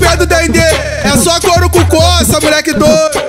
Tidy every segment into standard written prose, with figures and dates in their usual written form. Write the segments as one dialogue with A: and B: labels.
A: pés do Dendê. É só couro com coça, moleque doido.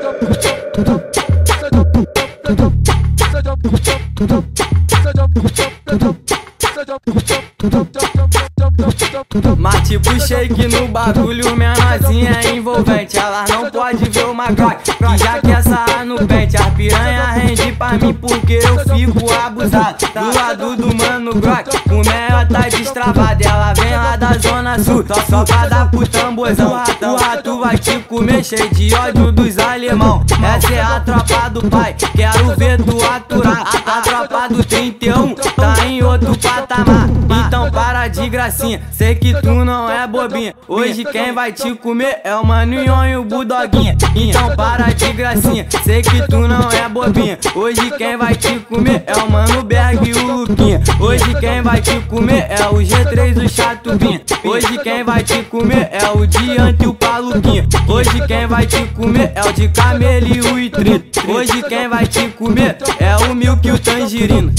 B: Mas tipo shake no bagulho, minha nozinha é envolvente. Ela não pode ver uma Glock, que já quer sarrar no pente. A piranha rende pra mim porque eu fico abusado. Do lado do mano Glock, o mel tá destravado. Ela vem lá da zona sul, só pra dar pro tamborzão. O rato vai te comer cheio de ódio dos alemão. Essa é a tropa do pai, quero ver tu aturar. A tropa do 31 tá em outro patamar. Então para de gracinha, sei que tu não é bobinha. Hoje quem vai te comer é o Maninho e o Budoguinha. Então para de gracinha, sei que tu não é bobinha. Hoje quem vai te comer é o Mano Berg e o Luquinha. Hoje quem vai te comer é o G3 o Chato Vinha. Hoje quem vai te comer é o Diante e o Paluquinha. Hoje quem vai te comer é o de Camelo e o Itrito. Hoje quem vai te comer é o Milk e o Tangerino.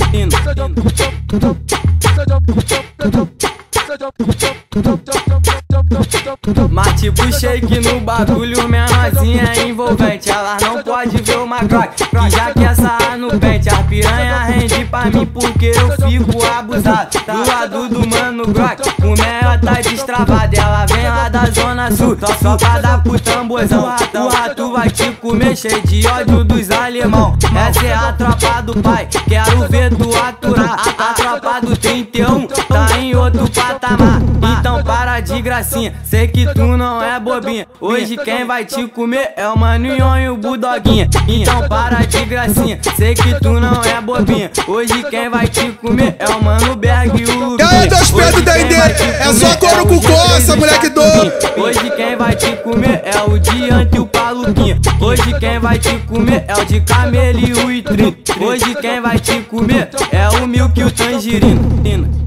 B: Mas tipo shake no bagulho, minha nozinha é envolvente. Ela não pode ver uma Glock, que já quer sarrar no pente. A piranha rende pra mim porque eu fico abusado. Do lado do mano Glock, o mel tá destravado. Ela vem lá da zona sul, só pra dar pro tamborzão. O rato vai te comer cheio de ódio dos alemão. Essa é a tropa do pai, quero ver tu aturar. A tropa do 31 tá em outro patamar. Então para de gracinha, sei que tu não é bobinha. Hoje quem vai te comer é o Maninho e o Budoguinha. Então para de gracinha, sei que tu não é bobinha. Hoje quem vai te comer é o Mano Berg e o Luquinha.
A: E aí, dois pés do Dendê, é só couro com coça, moleque doido.
B: Hoje quem vai te comer é o Diante e o Paluquinha. Hoje quem vai te comer é o de Camelo e o Itrito. Hoje quem vai te comer é o Milk e o Tangerino.